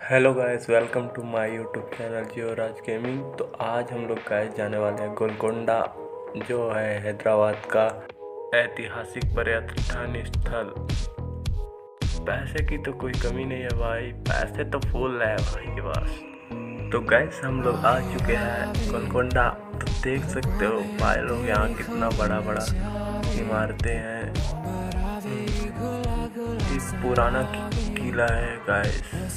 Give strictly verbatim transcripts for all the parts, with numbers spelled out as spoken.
Hello guys, welcome to my YouTube channel Jio Raj gaming. तो आज हम लोग गाइस जाने वाले हैं गोलकोंडा, जो है हैदराबाद का ऐतिहासिक पर्यटन स्थल। पैसे की तो कोई कमी नहीं है भाई, पैसे तो फुल है भाई के पास। तो गाइस हम लोग आ चुके हैं गोलकोंडा। तो देख सकते हो भाई लोग यहाँ कितना बड़ा बड़ा इमारतें हैं। इस पुराना किला है गाइस,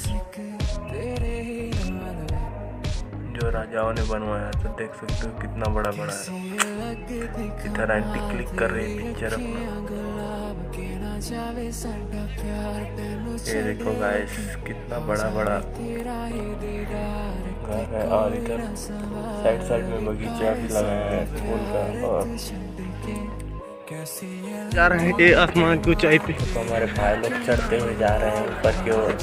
जो राजाओं ने बनवाया। तो देख सकते हो कितना बड़ा बड़ा है। इधर एंटी क्लिक कर रही है पिक्चर अपना। ये देखो गाइस कितना बड़ा बड़ा घर है, और इधर साइड साइड में बगीचा भी लगाया है फूल का। और जा रहे हैं ये आसमान की ऊंचाई पे। तो हमारे भाई लोग चढ़ते हुए जा रहे हैं ऊपर की ओर।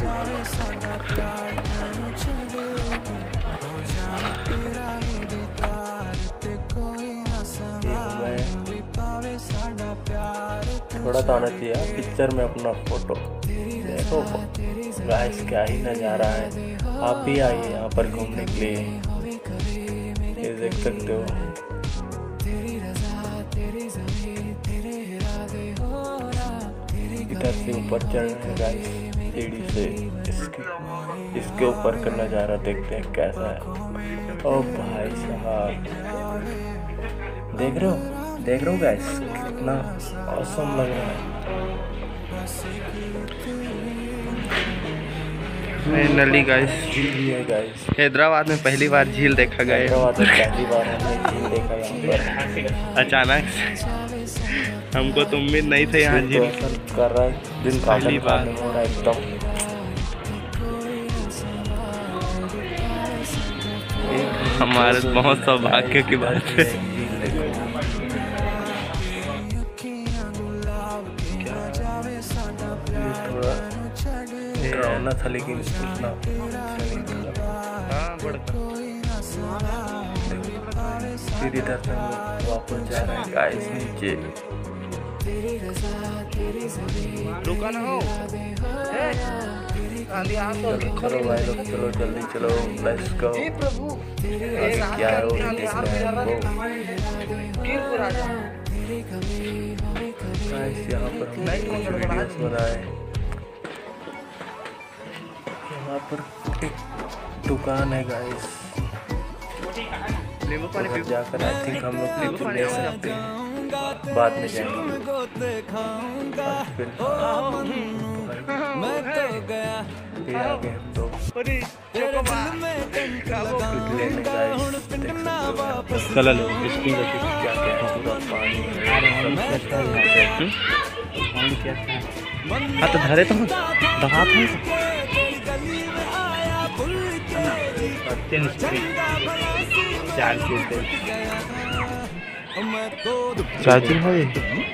थोड़ा तो आना चाहिए पिक्चर में अपना फोटो। देखो गाइस क्या ही नज़ारा है। आप भी आइए यहाँ पर घूमने के लिए। ये देख सकते हो इधर से ऊपर चढ़ रहे हैं गाइस सीढ़ी से। इसके इसके ऊपर का नज़ारा देखते हैं कैसा है। ओ भाई साहब, देख रहे हो देख रहे हो गाइस कितना ऑसम लग रहा है। नली गाइस, झील भी है गाइस। हैदराबाद में पहली बार झील देखा गया। हैदराबाद में पहली बार हमने झील देखा यहाँ पर। अचानक से हमको तो उम्मीद नहीं था यहाँ झील कर रहा है। दिन पहली बार हो रहा है एकदम। हमारे बहुत सौभाग्य की बात है। डरावना था लेकिन इतना फिर इधर से वापस जा रहे हैं गाइस नीचे। रुका ना हो। चलो भाई लोग, चलो जल्दी चलो, लेट्स गो। क्या है वो भी देखना है हमको। गाइस यहाँ पर हम कुछ वीडियोस बनाए। यहाँ पर एक दुकान है गाइस, उधर जाकर आई थिंक हम लोग क्लिप ले सकते हैं, बाद में जाएंगे। फिर फिर आगे हम लोग लेने गाइस। चला लो स्कूल क्या क्या है, पूरा पानी। हाँ तो धरे तो दहा था चार्जिंग हो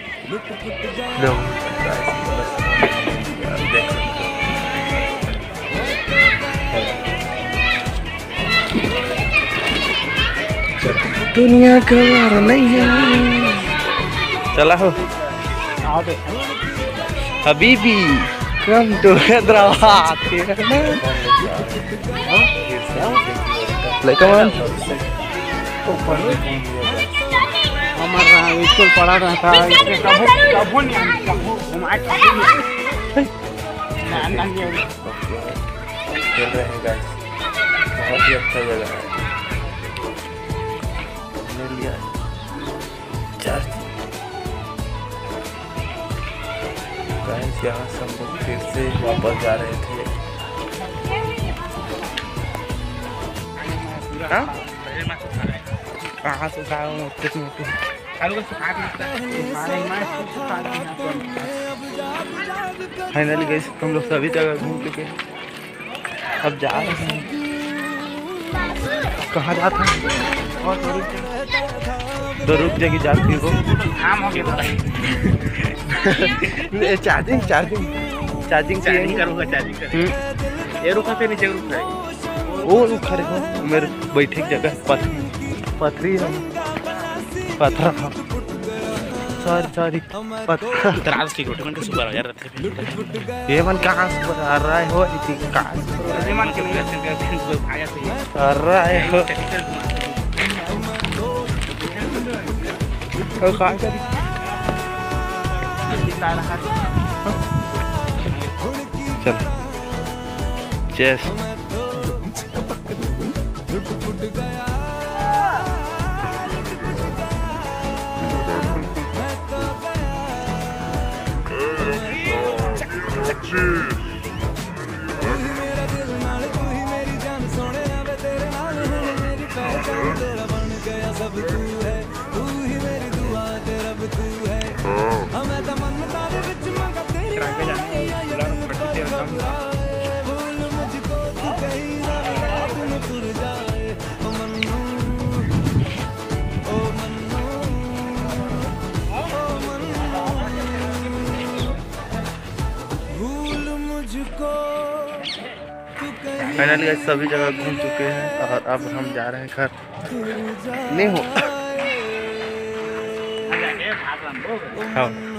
दुनिया का वारा नहीं है। चला हो हबीबी, कम टू हैदराबाद। हमारा स्कूल पढ़ा रहा था। खेल रहे हैं गाइस, बहुत ही अच्छा जगह है। हमने लिया चर्च गाइस। यहाँ से हम लोग फिर से वापस जा रहे थे। कहाँ से फाइनली गए हम लोग सभी जगह घूम चुके। अब जा रहे हैं, कहाँ जाते हैं और तो रुक जाएगी जाती हो। चार्जिंग चार्जिंग चार्जिंग चार्जिंग करूँगा। चार्जिंग ये रुका थे नीचे रुक वो रुक खड़े हो मेरे बैठे जगह पथरी पथरी है पत्थर सॉरी सॉरी तराज की रोटी में तो सुपर आ जा रहे थे। ये मन कहाँ से आ रहा है हो इतनी कहाँ से ये मान के नहीं रहते आया थे आ रहा है हो तो कहाँ करी चल चेस फाइनली सभी जगह घूम चुके हैं और अब हम जा रहे हैं घर। नहीं हो हाँ